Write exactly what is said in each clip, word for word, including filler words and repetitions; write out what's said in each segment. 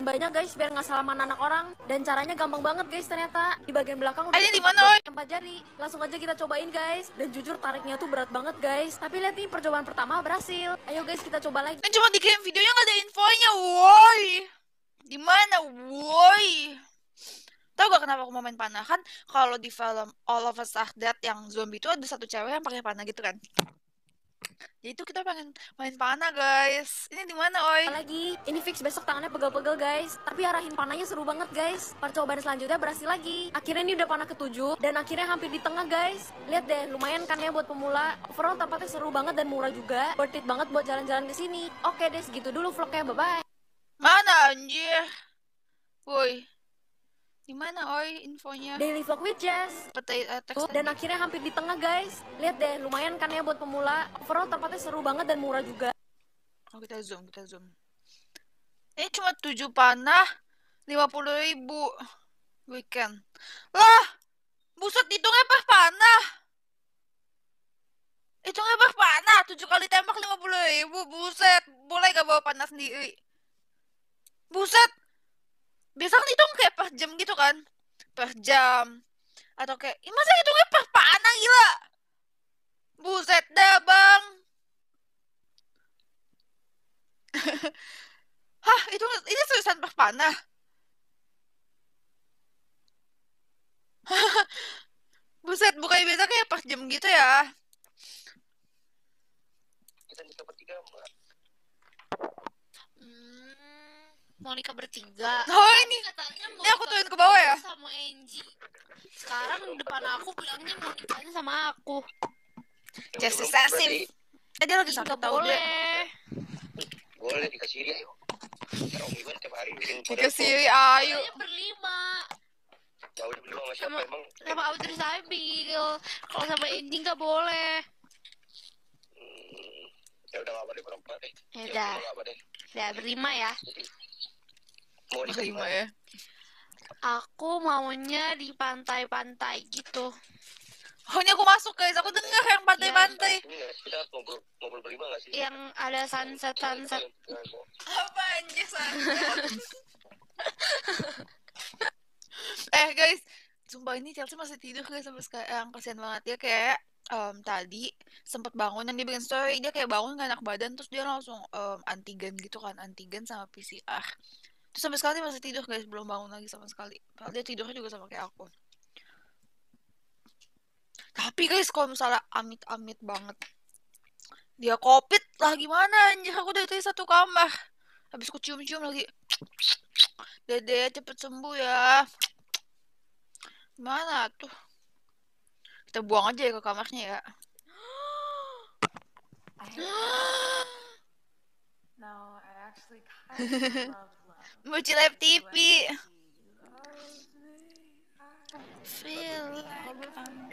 banyak guys biar nggak salaman anak orang, dan caranya gampang banget guys. Ternyata di bagian belakang udah Ini di mana, oi? empat jari. Langsung aja kita cobain guys, dan jujur tariknya tuh berat banget guys, tapi lihat nih percobaan pertama berhasil. Ayo guys kita coba lagi. Ini cuma dikirim videonya nggak ada infonya, woi. Di mana, woi? Tahu gak kenapa aku mau main panah? Kan kalau di film All of Us Are Dead yang zombie itu ada satu cewek yang pakai panah gitu kan. Jadi itu kita pengen main panah guys. Ini di mana, oi? Lagi, ini fix besok tangannya pegel-pegel guys, tapi arahin panahnya seru banget guys. Percobaan selanjutnya berhasil lagi. Akhirnya ini udah panah ketujuh, dan akhirnya hampir di tengah guys. Lihat deh, lumayan kan ya buat pemula. Overall tempatnya seru banget dan murah juga. Worth it banget buat jalan-jalan ke sini. Oke deh, segitu dulu vlognya, bye-bye. Mana anjir? Woi. Di mana, oi, infonya? Daily vlog with Jess. Peti, uh, teks Dan akhirnya hampir di tengah guys. Lihat deh, lumayan kan ya buat pemula. Overall tempatnya seru banget dan murah juga. Oh, kita zoom, kita zoom. Ini cuma tujuh panah, lima puluh ribu. Weekend. Lah, buset, hitungnya per panah. Hitungnya per panah, tujuh kali tembak lima puluh ribu. Buset, boleh gak bawa panah sendiri? Buset. Biasa kan hitung kayak per jam gitu kan? Per jam. Atau kayak, ya masa hitungnya per panah, gila? Buset dah, bang. Hah, itu ini seriusan per panah? Buset, bukannya biasa kayak per jam gitu ya? Kita nikah bertiga, Mbak. Hmm, mau nikah bertiga. Oh, ini. Katanya mau Ini aku nikah turun ke bawah ya? sama Angie. Sekarang depan aku bilangnya mau nikahnya sama aku. Just Berarti excessive. Eh, dia lagi sakit Nggak tau dia. boleh. boleh dikasih dia, yuk. Karena Om Iwan tiap hari bikin Dikasih ayo. Katanya berlima. Ya udah beli sama siapa Sama- emang? Sama Audrey Sabil. Kalau sama Angie nggak boleh. Hmm, ya udah nggak apa deh berempat deh. Ya udah, nggak apa deh. udah berlima ya. Mau nikah di Terima mana? ya. Aku maunya di pantai-pantai gitu. Oh, ini aku masuk guys. Aku dengar yang pantai-pantai. Ini nggak sih, kita ngobrol ngobrol berlima nggak sih? Yang ada sunset-sunset. Apa anjir sunset? Eh guys, sumpah ini Chelsea masih tidur guys sampai sekarang. Kasian banget dia kayak em, tadi sempet bangun yang dia bikin story, dia kayak bangun gak enak badan terus dia langsung em, antigen gitu kan, antigen sama P C R. Terus sampai sekarang dia masih tidur guys, belum bangun lagi sama sekali. Padahal dia tidurnya juga sama kayak aku. Tapi guys, kalau misalnya amit-amit banget dia covid lah gimana anjir, aku dari tadi satu kamar. Habis aku cium-cium lagi. Dede cepet sembuh ya. Mana tuh? Kita buang aja ya ke kamarnya ya. No, I actually kind of love love. Muci Live T V. Feel like I'm...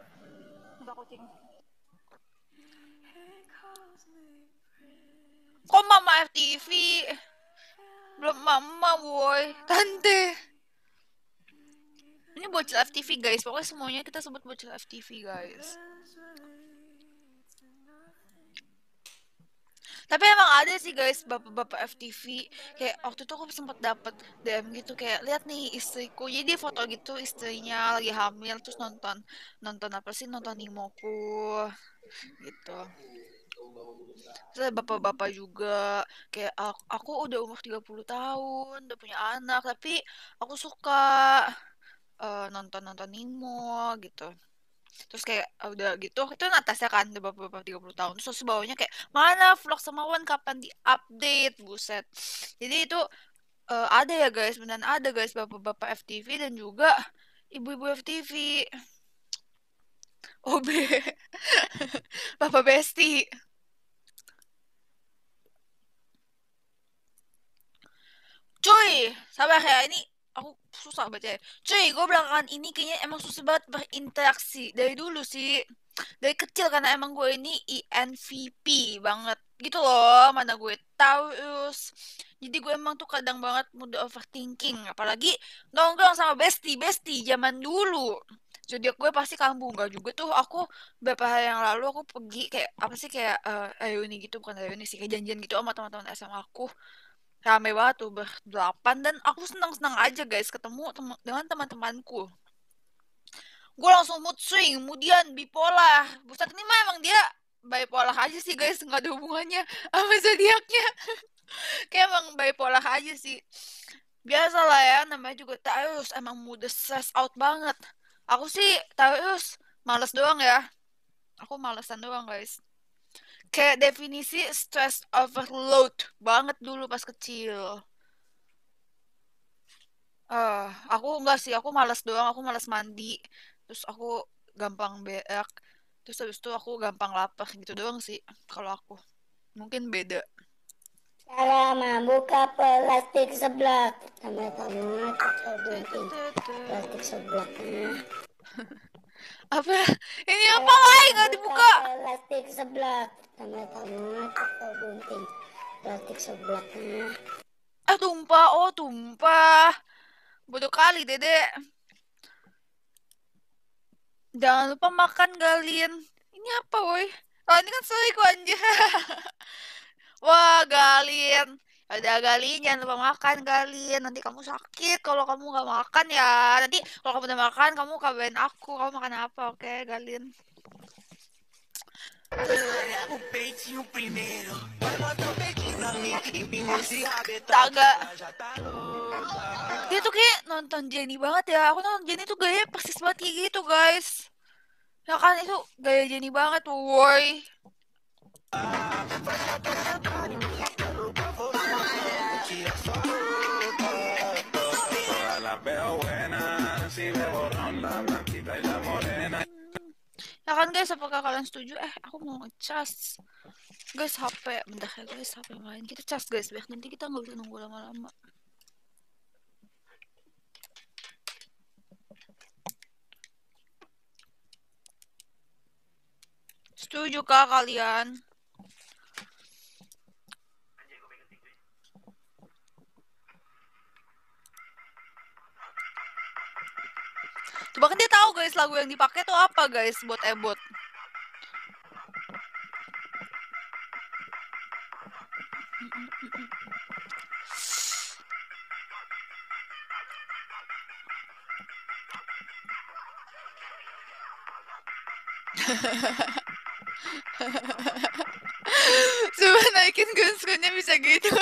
Kok Mama F T V? Belum Mama boy. Tante. Ini bocil F T V guys. Pokoknya semuanya kita sebut bocil F T V guys. Tapi emang ada sih guys bapak-bapak F T V. Kayak waktu itu aku sempat dapet D M gitu kayak lihat nih istriku. Jadi dia foto gitu istrinya lagi hamil terus nonton nonton apa sih nonton Nimoku gitu. Terus ada bapak-bapak juga kayak aku, aku udah umur tiga puluh tahun, udah punya anak tapi aku suka eh, nonton-nonton Nemo gitu. Terus kayak ah, udah gitu itu kan atasnya kan udah bapak-bapak tiga puluh tahun terus bawahnya kayak mana vlog sama Wan kapan di update buset. Jadi itu eh, ada ya guys, beneran ada guys bapak-bapak F T V dan juga ibu-ibu F T V. O B Bapak Besti. Cuy, sabar ya, ini aku susah baca ya. Cuy, gue belakangan ini kayaknya emang susah banget berinteraksi. Dari dulu sih, dari kecil karena emang gue ini I N V P banget. Gitu loh, mana gue Taurus. Jadi gue emang tuh kadang banget mudah overthinking. Apalagi nongkrong sama bestie-bestie zaman dulu. Zodiak gue pasti kambuh. Enggak juga tuh, aku beberapa hari yang lalu aku pergi kayak, apa sih kayak uh, reuni gitu. Bukan reuni sih, kayak janjian gitu sama teman-teman S M A aku. rame banget tuh berdelapan dan aku senang-senang aja guys ketemu tem- dengan teman-temanku. Gue langsung mood swing, kemudian bipolar. Buset ini mah emang dia bipolar aja sih guys, nggak ada hubungannya sama zodiaknya. Kayak emang bipolar aja sih. Biasa lah ya, namanya juga Taurus emang mudah stress out banget. Aku sih Taurus males doang ya. Aku malesan doang guys. Kayak definisi stress overload banget dulu pas kecil. Eh, aku enggak sih, aku malas doang, aku malas mandi. Terus aku gampang berak. Terus habis itu aku gampang lapar gitu doang sih kalau aku. Mungkin beda. Cara membuka plastik seblak. Sampai kamu gunting plastik seblaknya. Apa? Ini apa lagi nggak dibuka? Plastik seblak. Sampai kamu gunting plastik seblaknya. Ah tumpah, oh tumpah. Bodoh kali dedek. Jangan lupa makan Galin. Ini apa woi? Oh ini kan selingkuh aja. Wah Galin. Ada Galin, jangan lupa makan Galin. Nanti kamu sakit kalau kamu nggak makan ya. Nanti kalau kamu udah makan, kamu kabarin aku. Kamu makan apa, oke Galin? Taga. Dia tuh kayak nonton Jenny banget ya. Aku nonton Jenny tuh gaya persis banget kayak gitu guys. Ya kan itu gaya Jenny banget woi. Ya kan guys, apakah kalian setuju? Eh, aku mau ngecas. Guys, H P. Bentar ya guys, H P main. Kita cas guys, biar nanti kita nggak bisa nunggu lama-lama. Setuju kah kalian? Coba kan dia tahu guys lagu yang dipakai tuh apa guys buat ebot. Coba naikin gunskronnya bisa gitu.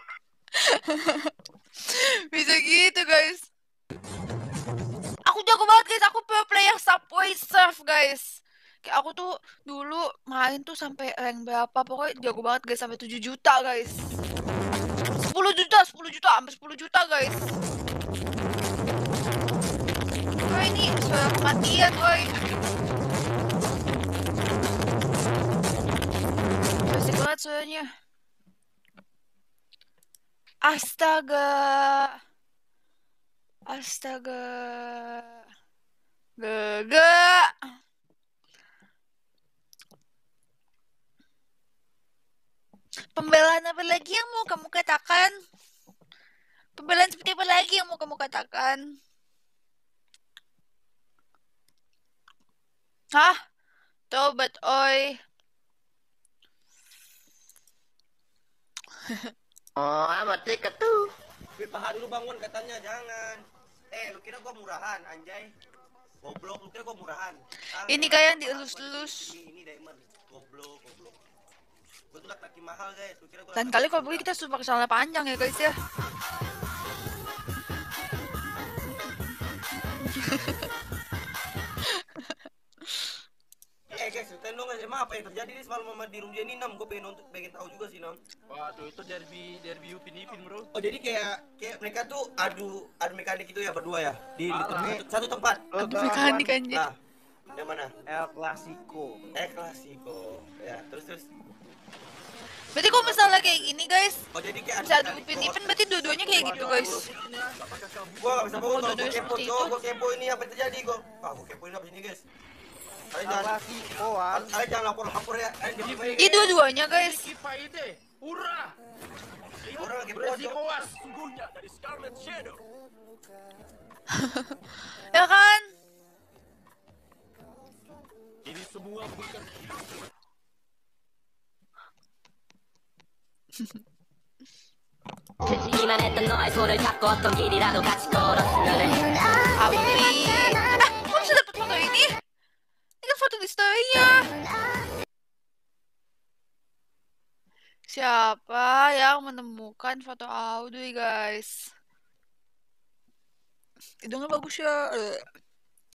Bisa gitu guys. Aku jago banget guys, aku pro player Subway Surf guys. Kayak aku tuh dulu main tuh sampai rank berapa, pokoknya jago banget guys, sampai tujuh juta guys. sepuluh juta, sepuluh juta, sampai sepuluh juta guys. Wah ini suara kematian woi. Asik banget suaranya. Astaga. Astaga. Gagak. Pembelaan apa lagi yang mau kamu katakan? Pembelaan seperti apa lagi yang mau kamu katakan? Hah? Tobat oi. Oh, amat dekat tuh. Paha dulu bangun katanya jangan. Eh, lu kira gua murahan, anjay. Goblok, lu kira gua murahan. Salah, Ini kayak yang dielus-elus. Ini, ini diamond. Goblok, goblok. Gua tuh laki mahal, guys. Lu kira gua Lain kali kalau pergi kita suruh pakai celana panjang ya guys ya. Eh guys, ceritain dong guys, emang apa yang terjadi nih semalam sama di room Jenny Nam? Gue pengen nonton, pengen tahu juga sih Nam. Waduh, itu derby derby Upin Ipin bro. Oh jadi kayak kayak mereka tuh adu adu mekanik itu ya berdua ya di, di satu, satu tempat. Aduh mekanik anjir. Nah, yang mana? El Clasico. Eh Clasico. Ya terus terus. Berarti kalau misalnya kayak gini guys, Oh jadi kayak bisa adu Upin Ipin berarti dua-duanya kayak gitu guys. Gua gak bisa bangun Oh, kalau dua-duanya gua kepo, seperti gua, itu. gua kepo ini apa yang terjadi gua. Ah gua kepoin apa sini guys. Kalian El jangan, Clasicoan. kalian jangan lapor-lapor ya. Kalian jangan main. Ih dua-duanya guys. Kipa ide. Hurrah. Orang lagi Resi pojok. Kowas sungguhnya dari Scarlet Shadow. Ya kan? Ini semua bukan 듣기만 했던 너의 손을 잡고 어떤 길이라도 같이 걸었으면 해. Amin. Ah, kok bisa dapat foto ini? Ini kan foto di story-nya. Siapa yang menemukan foto Audrey, guys? Hidungnya bagus ya. Eh.